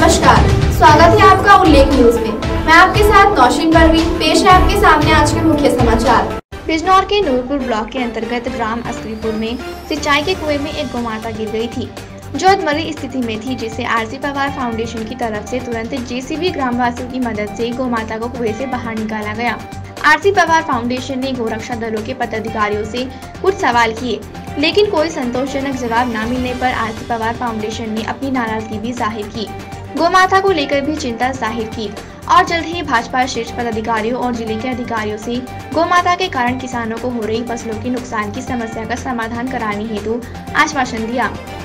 नमस्कार, स्वागत है आपका उल्लेख न्यूज में। मैं आपके साथ नौशीन परवीन। पेश है आपके सामने आज के मुख्य समाचार। बिजनौर के नूरपुर ब्लॉक के अंतर्गत ग्राम अस्करीपुर में सिंचाई के कुएं में एक गौमाता गिर गई थी, जो अधमरी स्थिति में थी, जिसे आरसी पवार फाउंडेशन की तरफ से तुरंत जेसीबी ग्रामवासियों की मदद से गौमाता को कुएं से बाहर निकाला गया। आरसी पवार फाउंडेशन ने गोरक्षा दलों के पदाधिकारियों से कुछ सवाल किए, लेकिन कोई संतोषजनक जवाब न मिलने पर आरसी पवार फाउंडेशन ने अपनी नाराजगी भी जाहिर की, गौमाता को लेकर भी चिंता जाहिर की और जल्द ही भाजपा शीर्ष पदाधिकारियों और जिले के अधिकारियों से गौमाता के कारण किसानों को हो रही फसलों के नुकसान की समस्या का समाधान कराने हेतु आश्वासन दिया।